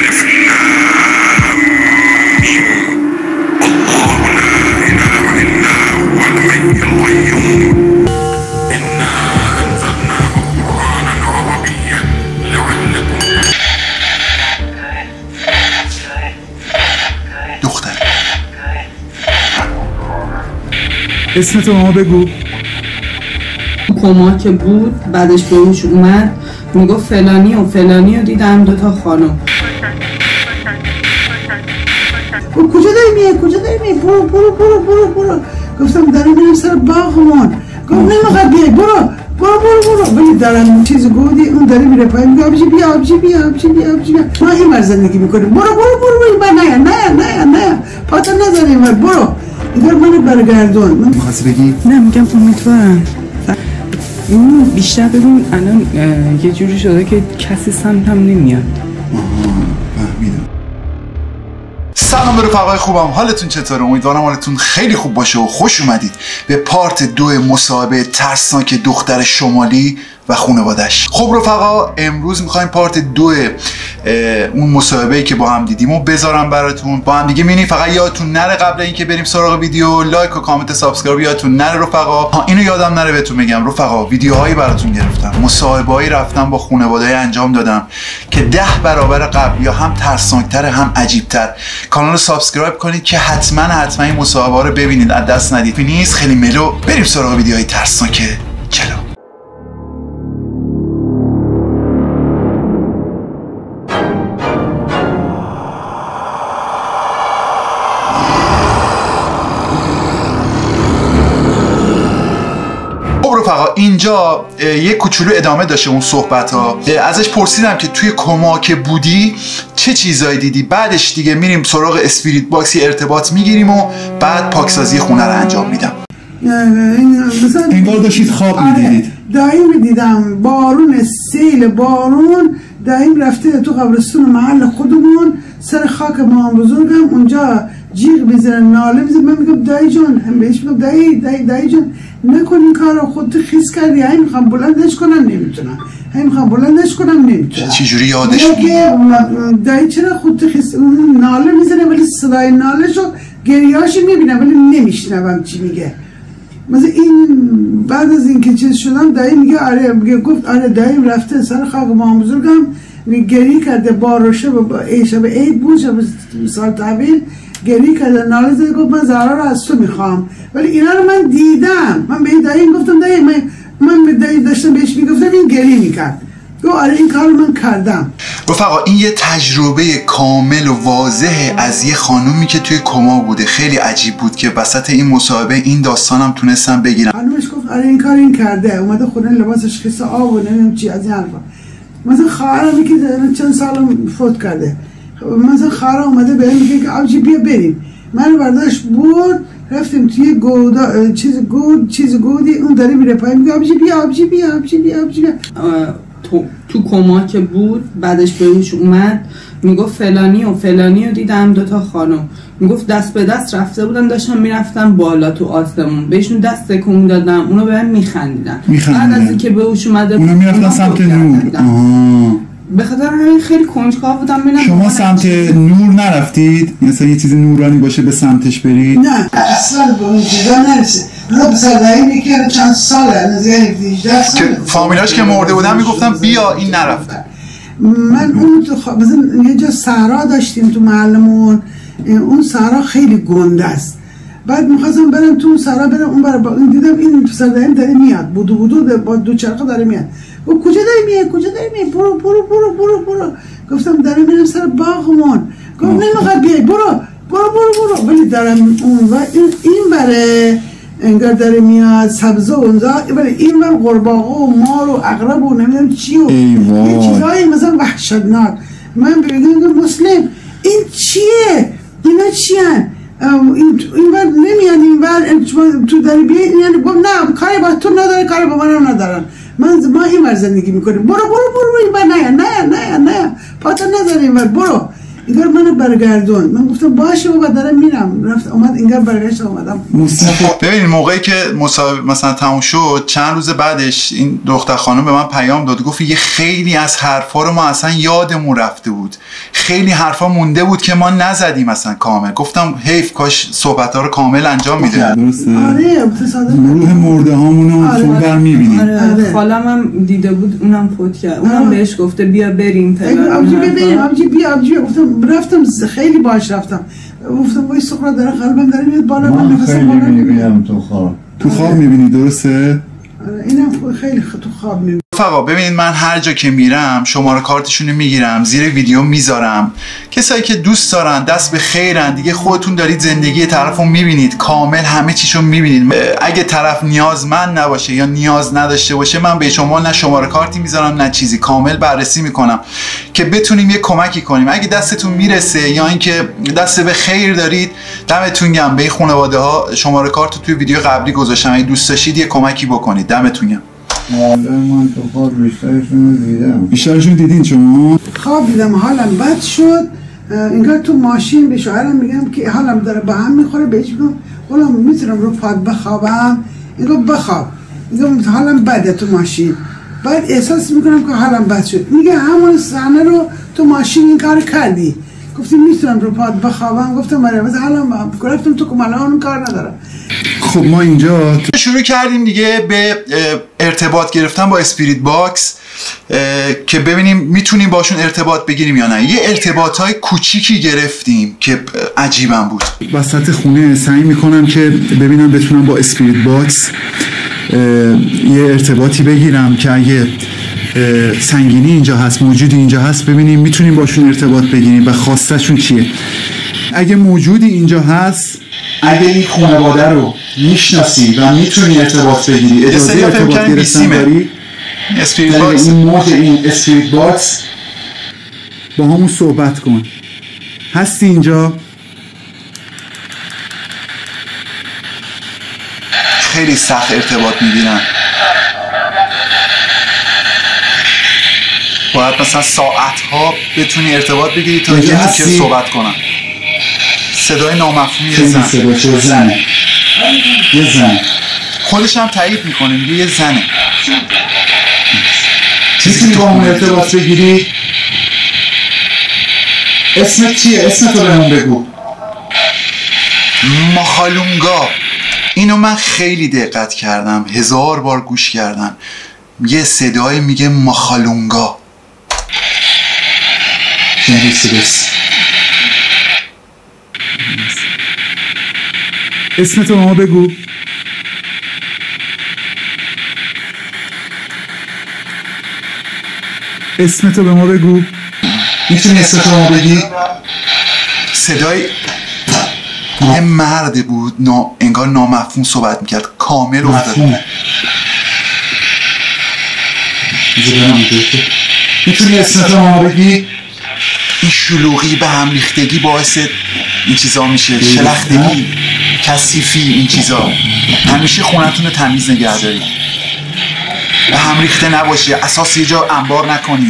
اسم تو ما بگو. کما که بود بعدش به هوش اومد میگفت فلانی و فلانی رو دیدم 2 تا خانم. کجا داری میای؟ کجا داری میای؟ برو برو برو برو برو. گفتم دارم میرم سر باغمون. گفت نمیخواد بیای، برو برو برو برو. ولی دارم چیز گودی اون داره میره پایین، میگه آبجی بیا آبجی بیا آبجی بیا آبجی بیا. ما این ور زندگی میکنیم. برو برو برو برو. نه نه نه نه پاتو نذار این ور. برو اینور منو برگردون. من می‌خواستی بگی؟ نه میگم امیدوارم این بیشتر ببین الان یه جوری شده که کسی سمت هم نمیاد. فهمیدم. سلام رفقای خوبم، حالتون چطوره؟ امیدوارم حالتون خیلی خوب باشه و خوش اومدید به پارت 2 مصاحبه ترسناک دختر شمالی و خانواده‌اش. خب رفقا، امروز میخوایم پارت 2 اون مصاحبه‌ای که با هم دیدیم و بذارم براتون. با هم دیگه می‌بینیم. فقط یادتون نره قبل اینکه بریم سراغ ویدیو لایک و کامنت سابسکرایب یادتون نره رفقا. اینو یادم نره بهتون بگم رفقا، ویدیوهایی براتون گرفتم، مصاحبه‌ای رفتم با خانواده‌ای انجام دادم که 10 برابر قبل یا هم ترسناک‌تر هم عجیب‌تر. کانال رو سابسکرایب کنید که حتما این مصاحبه‌ها رو ببینید، از دست ندید. نیست خیلی ملو. بریم سراغ ویدیوهای ترسناک. چلو. رفقا اینجا یه کوچولو ادامه داشته اون صحبت ها. ازش پرسیدم که توی کما که بودی چه چیزایی دیدی. بعدش دیگه میریم سراغ اسپریت باکسی ارتباط میگیریم و بعد پاکسازی خونه رو انجام میدم. انگار داشتید خواب میدیدید. دایم میدیدم بارون، سیل بارون دایم رفته تو قبرستون محل خودمون سر خاک مام بزرگم، اونجا جیغ میزنه ناله میزنه. من میگم دایی جان، هم بهش میگم دایی جان نکن این کارو، خودت خیس کردی. هی میخوام بلندش کنم نمیتونم، هی میخوام بلندش کنم نمیتونم. چجوری یادش میاد؟ دایی چرا خودت خیس ناله میزنه ولی صدای نالهشو گریهاشو میبینم ولی نمیشنوم چی میگه. مثلا این بعد از اینکه چیز شدم دایی میگه آره، میگه گفت آره داییم رفته سر خاک مام بزرگم گریه کرده. باروشه شب عید بود، شب سال تحویل گریه کرده ناله زده. گفت من زهرا رو از تو میخوام. ولی اینا رو من دیدم. من به دایی گفتم دایی من به دایی داشتم بهش میگفتم این گریه میکرد. گفت آره این کار من کردم. رفقا این یه تجربه کامل و واضحه از یه خانومی که توی کما بوده. خیلی عجیب بود که وسط این مصاحبه این داستانم تونستم بگیرم. خانومش گفت آره این کار این کرده، اومده خونه لباسش خیس آب و نمیدونم چی از این حرفا. مثلا خواهرم که چند سال فوت کرده، مثلا خواهرم اومده بهم میگه که آبجی بیا بریم. من برداشت بود رفتیم توی گودا چیز گودی، اون داره میره پایین میگه آبجی بیا آبجی بیا آبجی بیا آبجی بیا. تو کما که بود بعدش به هوش اومد میگفت فلانی و فلانی رو دیدم 2 تا خانم. میگفت دست به دست رفته بودن داشتن میرفتن بالا تو آسمون، بهشون دست تکون دادم، اونو بهم میخندیدن. بعد از اینکه به هوش اومده اونا میرفتن سمت نور. به خاطر همین خیلی کنجکاو بودم ببینم. شما سمت نور نرفتید؟ مثلا یه چیز نورانی باشه به سمتش برید؟ نه اصلا به اون چیزا نرسید. من پسر دایی که چند ساله نزدیک 18 سال که فامیلاش که مرده بودن میگفتم بیا این نرفته. من اون تو مثلا یه جا صحرا داشتیم تو محلمون، اون صحرا خیلی گنده است. بعد می‌خواستم برم تو اون صحرا، برم اون برا دیدم این پسر دایی داره میاد، بودو با دوچرخه داره میاد. و کجا داری میای؟ کجا داری میای؟ برو برو برو برو برو. گفتم دارم میرم سر باغمون. گفت نمیخواد بیای، برو برو برو برو. ولی دارم اون و این بره انگار داره میاد سبزه اونجا، ولی این بر قورباغه و مار و عقرب و نمیدونم چی و یه چیزایی مثلا وحشتناک. من بگم مسلم این چیه؟ اینا چیان؟ این بر نمیاد، این بر تو داری بیای. یعنی گفت نه کاری با تو نداره، کاری با منم ندارن. ما این ور زندگی میکنیم. برو برو برو این بر نه پاتو نذار این بر. برو اینگار منو برگردون. من گفتم باشه بابا دارم میرم. رفت اومد اینگار برگشت اومدم. ببین موقعی که مسابقه مثلا تموم شد چند روز بعدش این دختر خانم به من پیام داد، گفت یه خیلی از حرفا رو ما اصلا یادمون رفته بود، خیلی حرفا مونده بود که ما نزدیم مثلا کامل. گفتم حیف، کاش صحبت‌ها رو کامل انجام میده. آره تصادف روح مرده هامونو فون بر میبینیم. آره خالم هم دیده بود، اونم فوت کرد. اونم بهش گفته بیا بریم آبجی ببینیم، آبجی بیا آبجی. گفتم رفتم خیلی باش رفتم. گفتم وای سخرا داره قلبم داره میاد بالا. من نفسم بالا میبینم تو خواب میبینی درسته؟ اینم خیلی تو خواب میبینم. رفقا ببینید من هر جا که میرم شماره کارتشون رو میگیرم، زیر ویدیو میذارم. کسایی که دوست دارن دست به خیرن دیگه، خودتون دارید زندگی طرفو میبینید کامل، همه چیشو میبینید. اگه طرف نیازمند نباشه یا نیاز نداشته باشه من به شما نه شماره کارتی میذارم نه چیزی، کامل بررسی میکنم که بتونیم یه کمکی کنیم. اگه دستتون میرسه یا اینکه دست به خیر دارید دمتون گرم. به این خانواده ها شماره کارت توی ویدیو قبلی گذاشتم، اگه دوست داشتید یه کمکی بکنید دمتون گرم. من تو خواب بیشترشون دیدین شما؟ خواب دیدم حالم بد شد. اینگاه تو ماشین به شوهرم میگم که حالم داره به هم میخوره، بهش میگم حالا میتونم رو پاد بخوابم؟ اینگاه بخواب. اینگاه حالم بده تو ماشین. بعد احساس میکنم که حالم بد شد. میگه همون صحنه رو تو ماشین این کار کردی. گفتیم میتونم رو پاد بخوابم؟ گفتم آره. مثلا حالا گفتم تو کمالا اون کار نداره. خب ما اینجا شروع کردیم دیگه به ارتباط گرفتن با اسپریت باکس که ببینیم میتونیم باشون ارتباط بگیریم یا نه. یه ارتباطای کوچیکی گرفتیم که عجیبم بود. وسط خونه سعی میکنم که ببینم بتونم با اسپریت باکس یه ارتباطی بگیرم که اگه سنگینی اینجا هست، موجودی اینجا هست، ببینیم میتونیم باشون ارتباط بگیریم و خواستشون چیه. اگه موجودی اینجا هست، اگه این خانواده رو میشناسی و میتونی ارتباط بگیری، اجازه ارتباط گرفتن داری، اسپریت باکس این موج این اسپریت باکس با همون صحبت کن. هستی اینجا؟ خیلی سخت ارتباط میگیرن، باید مثلا ساعت ها بتونی ارتباط بگیری تا اینکه صحبت کنن. صدای نامفهومی زنه. یه زن خودش هم تایید میکنه، میگه یه زنه. میتونی با همون ارتباط بگیری؟ اسمت چیه؟ اسمت رو بهمون بگو. ماخالونگا. اینو من خیلی دقت کردم، 1000 بار گوش کردم. یه صدای میگه ماخالونگا. اسمت رو ما بگو. اسمت رو به ما بگو. میتونی اسمت رو ما بگی؟ صدای یه مرد بود، انگار نامفهوم صحبت میکرد، کامل افتاد. میتونی اسمت رو ما بگی؟ این شلوغی به هم ریختگی باعث این چیزا میشه، شلختگی، کثیفی، این چیزا. همیشه خونتون رو تمیز نگه دارید، به هم ریخته نباشه، اساس یه جا انبار نکنید.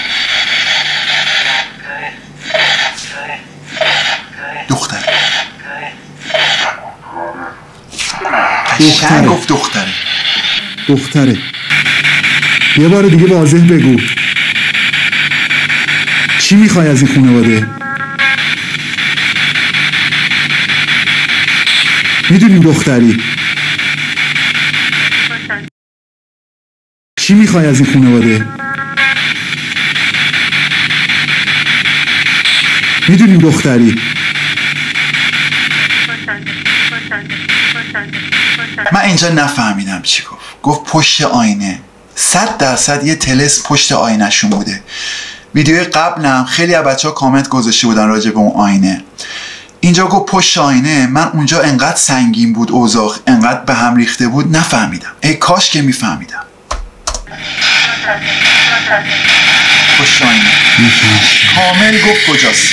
قشنگ گفت دختره. یه بار دیگه واضح بگو چی میخوای از این خانواده؟ میدونیم دختری. چی میخوای از این خانواده؟ میدونیم دختری. من اینجا نفهمیدم چی گفت پشت آینه. 100% یه طلسم پشت آینه‌شون بوده. ویدیوی قبلم خیلی از بچه‌ها کامنت گذاشته بودن راجع به اون آینه. اینجا گفت پشت آینه. من اونجا انقدر سنگین بود اوضاع، انقدر به هم ریخته بود، نفهمیدم. ای کاش که میفهمیدم. پشت آینه کامل گفت کجاست.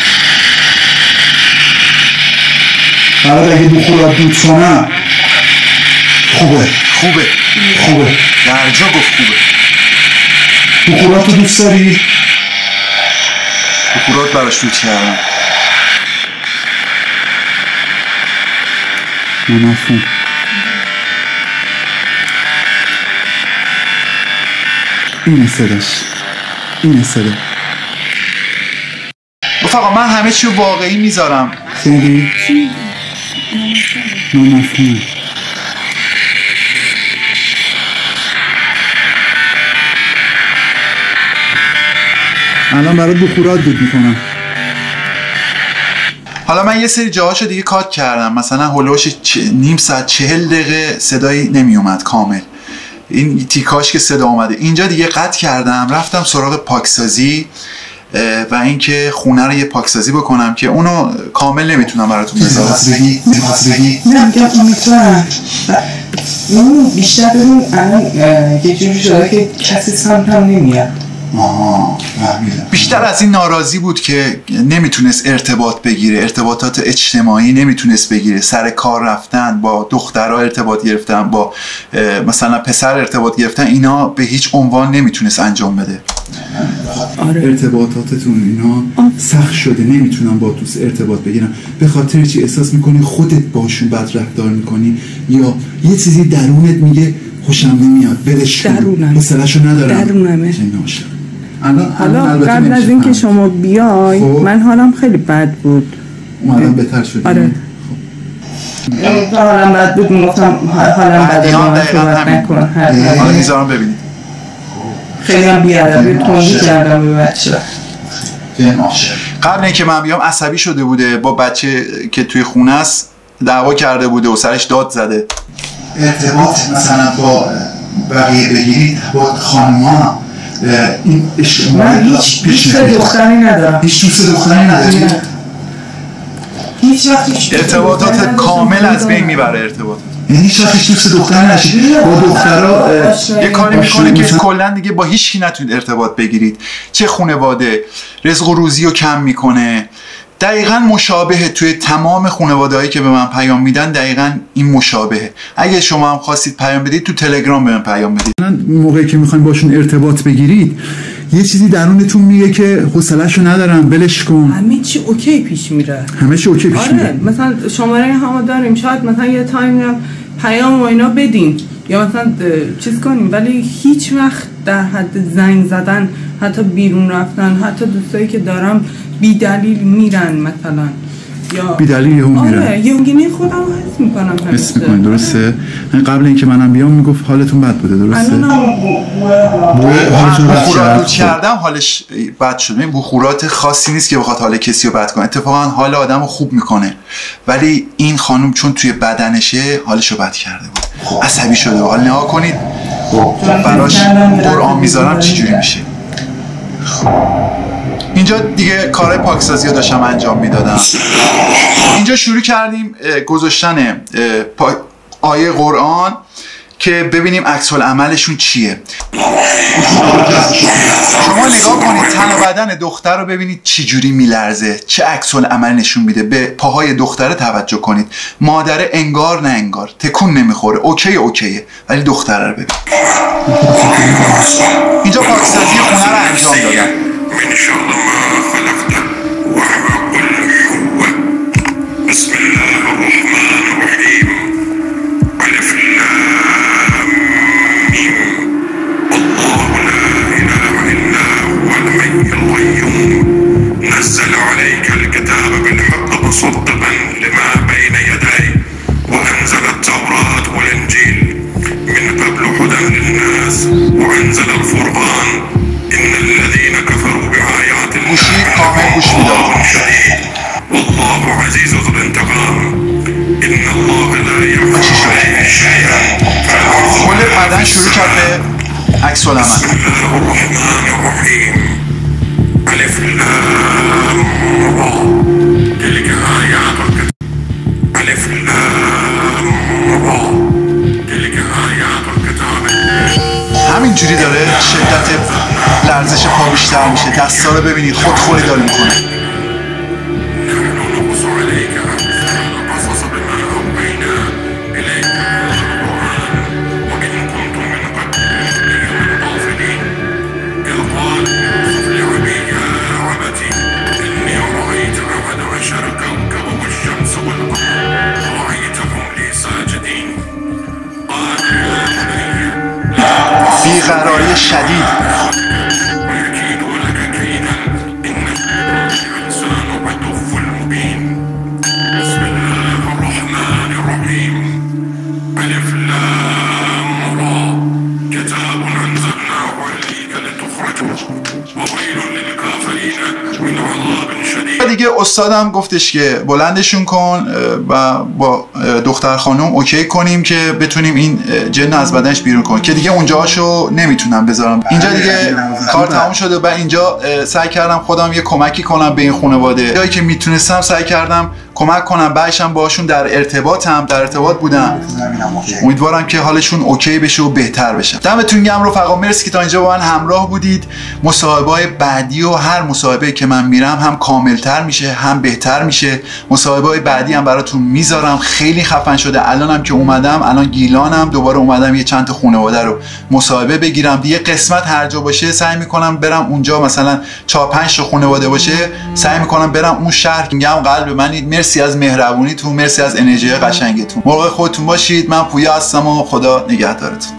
بعد اگه بخورات دود کنم خوبه. در جا گفت خوبه. بخورات رو دوست داری؟ بخورات براش دود کردم. مفهوم. اینه صداش، اینه صدا. رفقا من همه چی واقعی میذارم. خیلی مفهومه. الان برات بخورات دود میکنم. حالا من یه سری جاهاشو دیگه کات کردم، مثلا هلوش نیم ساعت 40 دقیقه صدایی نمیومد کامل، این تیکاش که صدا اومده اینجا دیگه قطع کردم، رفتم سراغ پاکسازی و اینکه خونه رو یه پاکسازی بکنم که اونو کامل نمیتونم براتون بذارم. نه میگم امیدوارم اون بیشتر ببین الان یه جوری شده که کسی سمتم نمیاد. بیشتر از این ناراضی بود که نمیتونست ارتباط بگیره، ارتباطات اجتماعی نمیتونست بگیره، سر کار رفتن، با دخترها ارتباط گرفتن، با مثلا پسر ارتباط گرفتن، اینا به هیچ عنوان نمیتونست انجام بده. آره. ارتباطاتتون اینا سخت شده، نمیتونم با تو ارتباط بگیرم. به خاطر چی احساس میکنی خودت باشون بد رفتار میکنی یا یه چیزی درونت میگه خوشم نمیاد ولش کن، حوصله‌شو ندارم. درونمه. حالا قبل از اینکه شما بیای من حالم خیلی بد بود. اومدم بهتر شد. آره. حالم بد بود، میگفتم حالم بده با من صحبت نکن. حالا میذارم ببینید. خیلی هم بیادبی توضیح کردم به بچه. قبل اینکه من بیام عصبی شده بوده، با بچه که توی خونه است دعوا کرده بوده و سرش داد زده. ارتباط مثلا با بقیه بگیرید، با خانوما این من هیچ دوست دختری ندارم. هیچ دوست دختری نداری؟ هیچ وقت ارتباطات کامل از بین میبره. ارتباطات یعنی هیچ وقت هیچ دوست دختری نشید با دخترها یه کاری میکنه که کلا دیگه با هیچ کی نتونید ارتباط بگیرید، چه خانواده رزق و روزی رو کم میکنه. دقیقاً مشابهه توی تمام خانواده‌هایی که به من پیام میدن، دقیقاً این مشابهه. اگه شما هم خواستید پیام بدید تو تلگرام به من پیام بدید. موقعی که میخواین باشون ارتباط بگیرید یه چیزی درونتون میگه که حوصله‌شو ندارم ولش کن. همه چی اوکی پیش میره. همه چی اوکی پیش میره. آره مثلا شماره همو داریم، شاید مثلا یه تایم پیام و اینا بدیم یا مثلا چیز کنیم، ولی هیچ وقت در حد زنگ زدن، حتی بیرون رفتن، حتی دوستایی که دارم بی دلیل میرن مثلا یا بی دلیل یهو میرن. آره یونگینه خودم حس میکنم. حس میکنم درسته. قبل اینکه منم بیام میگفت حالتون بد بوده درسته. بخورات کردم حالش بد شد. این بخورات خاصی نیست که بخواد حال کسی رو بد کنه، اتفاقا حال آدم رو خوب میکنه، ولی این خانم چون توی بدنشه حالش رو بد کرده بود، عصبی شده. حال نها کنید براش قرآن میذارم چی جوری میشه. اینجا دیگه کارهای پاکسازی رو داشتم انجام میدادم. اینجا شروع کردیم گذاشتن آیه قرآن که ببینیم عکس العملشون چیه. شما نگاه کنید تن و بدن دختر رو ببینید چی جوری میلرزه، چه عکس العمل نشون میده. به پاهای دختره توجه کنید، مادره انگار نه انگار تکون نمیخوره، اوکیه، ولی دختره رو ببین. اینجا پاکسازی خونه رو انجام دادم. من شر ما خلقته وهو كل حوة بسم الله الرحمن الرحيم ألف لام ميم الله لا إله إلا هو الحي القيوم نزل عليك الكتاب بالحق مصدقا لما بين يديه وأنزل التوراة والإنجيل من قبل هدى للناس وأنزل الفرقان إن الذين كفروا بآيات الله شديد والله عزيز ذو الانتقام إن الله لا يخفى عليه شيئا کل بدن شروع کرد به عکس العمل. بسم الله الرحمن الرحيم ألف لام را تلك آيات الكتاب ألف لام را تلك آيات الكتاب. همینجوری داره شدت لرزش پا بیشتر میشه. دستا رو ببینید خودخوری داره میکنه. دیگه استادم گفتش که بلندشون کن و با دختر خانم اوکی کنیم که بتونیم این جن از بدنش بیرون کنیم، که دیگه اونجاشو نمیتونم بذارم. اینجا دیگه کار تموم شده و اینجا سعی کردم خودم یه کمکی کنم به این خانواده، جایی که میتونستم سعی کردم کمک کنم. بعدشم باشون در ارتباط بودم. امیدوارم که حالشون اوکی بشه و بهتر بشه. دمتون گرم رفقا، مرسی که تا اینجا با من همراه بودید. مصاحبه‌های بعدی و هر مصاحبه‌ای که من میرم هم کاملتر میشه هم بهتر میشه. مصاحبه‌های بعدی هم براتون میذارم. خیلی خفن شده. الانم که اومدم، الان گیلانم، دوباره اومدم یه چند تا خانواده رو مصاحبه بگیرم. دیگه قسمت هر جا باشه سعی میکنم برم اونجا، مثلا 4-5 تا خانواده باشه سعی میکنم برم اون شهر. میگم قلب منید، مرسی از مهربونیتون، مرسی از انرژی قشنگتون. مراقب خودتون باشید. من پویا هستم و خدا نگهدارتون.